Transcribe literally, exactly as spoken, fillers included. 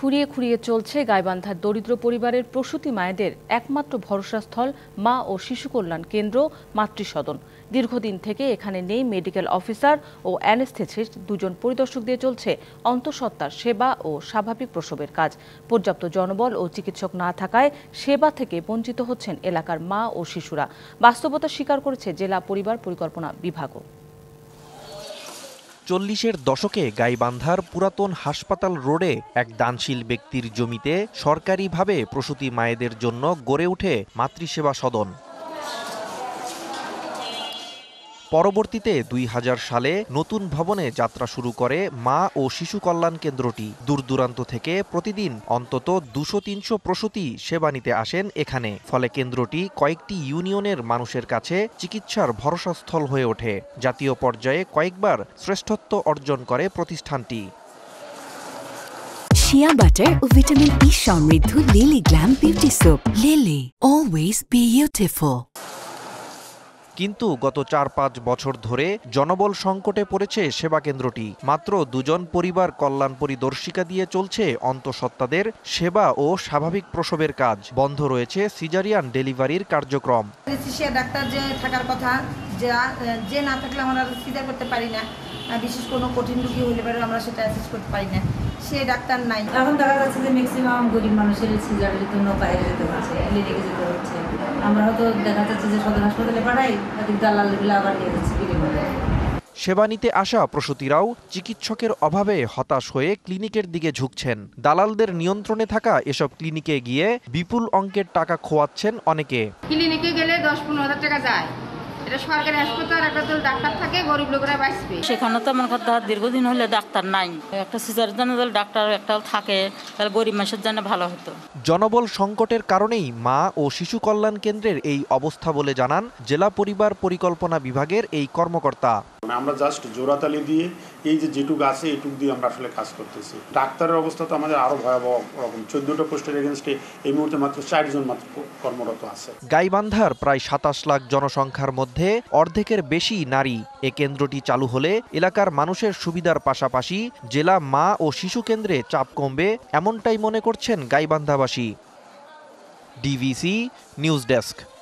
খুঁড়িয়ে খুঁড়িয়ে চলছে গাইবান্ধার দরিদ্র পরিবারের প্রসূতি মায়েদের একমাত্র ভরসাস্থল মা ও শিশু কল্যাণ কেন্দ্র মাতৃসদন। দীর্ঘদিন থেকে এখানে নেই মেডিকেল অফিসার ও অ্যানেস্থেসিস্ট, দুজন পরিদর্শক দিয়ে চলছে অন্তঃসত্ত্বার সেবা ও স্বাভাবিক প্রসবের কাজ। পর্যাপ্ত জনবল ও চিকিৎসক না থাকায় সেবা থেকে বঞ্চিত হচ্ছেন এলাকার মা ও শিশুরা। বাস্তবতা স্বীকার করেছে জেলা পরিবার পরিকল্পনা বিভাগও। চল্লিশের দশকে গাইবান্ধার পুরাতন হাসপাতাল রোডে এক দানশীল ব্যক্তির জমিতে সরকারিভাবে প্রসূতি মায়েদের জন্য গড়ে ওঠে মাতৃসেবা সদন। পরবর্তীতে দুই হাজার সালে নতুন ভবনে যাত্রা শুরু করে মা ও শিশু কল্যাণ কেন্দ্রটি। দূর দূরান্ত থেকে প্রতিদিন অন্তত দুশো তিনশো প্রসূতি সেবা নিতে আসেন এখানে। ফলে কেন্দ্রটি কয়েকটি ইউনিয়নের মানুষের কাছে চিকিৎসার ভরসাস্থল হয়ে ওঠে। জাতীয় পর্যায়ে কয়েকবার শ্রেষ্ঠত্ব অর্জন করে প্রতিষ্ঠানটি। শিয়া বাটার ও ভিটামিন ই সমৃদ্ধ Lily glam beauty soap. Lily, always beautiful. কিন্তু গত চার পাঁচ বছর ধরে জনবল সংকটে পড়েছে সেবা কেন্দ্রটি। মাত্র দুজন পরিবার কল্যাণ পরিদর্শিকা দিয়ে চলছে অন্তঃসত্ত্বাদের সেবা ও স্বাভাবিক প্রসবের কাজ। বন্ধ রয়েছে সিজারিয়ান ডেলিভারির কার্যক্রম। ডাক্তার যে থাকার কথা, যে না থাকলে আমরা সিজার করতে পারি না, বিশেষ কোনো কঠিন রোগী হলে পারে আমরা সেটা অ্যাসেস করতে পারি না, সে ডাক্তার নাই। এখন দেখা যাচ্ছে যে ম্যাক্সিমাম গরিব মানুষের সিজারের জন্য বাইরে যেতে হচ্ছে, লেগে যেতে হচ্ছে। আমরা হয়তো দেখা যাচ্ছে যে সদর হাসপাতালে পাঠাই, দালালগুলো আবার নিয়ে যাচ্ছে গরিব। সেবা নিতে আসা প্রসূতিরাও চিকিৎসকের অভাবে হতাশ হয়ে ক্লিনিকের দিকে ঝুঁকছেন। দালালদের নিয়ন্ত্রণে থাকা এসব ক্লিনিকে গিয়ে বিপুল অঙ্কের টাকা খোয়াচ্ছেন অনেকে। ক্লিনিকে গেলে দশ পনেরো হাজার টাকা যায়। এটা সরকারি হাসপাতাল, একটা তো ডাক্তার থাকে, গরিব লোকেরা বাঁচবে। সেখানে তো আমার কথা দীর্ঘদিন হলে ডাক্তার নাই। একটা সিজারের জন্য ডাক্তার একটা থাকে, তাহলে গরিব মানুষের জন্য ভালো হতো। জনবল সংকটের কারণেই মা ও শিশু কল্যাণ কেন্দ্রের এই অবস্থা বলে জানান জেলা পরিবার পরিকল্পনা বিভাগের এই কর্মকর্তা। আমরা জাস্ট জোড়াতালি দিয়ে এই যে যেটুক আছে এইটুক দিয়ে আমরা আসলে কাজ করতেছি। ডাক্তারের অবস্থা তো আমাদের আরো ভয়াবহ রকম। চোদ্দটা পোস্টের এগেনস্টে এই মুহূর্তে মাত্র চারজন মাত্র কর্মরত আছে। গাইবান্ধার প্রায় সাতাশ লাখ জনসংখ্যার মধ্যে অর্ধেকের বেশি নারী। এ কেন্দ্রটি চালু হলে এলাকার মানুষের সুবিধার পাশাপাশি জেলা মা ও শিশু কেন্দ্রে চাপ কমবে, এমনটাই মনে করছেন গাইবান্ধাবাসী। DVC news desk.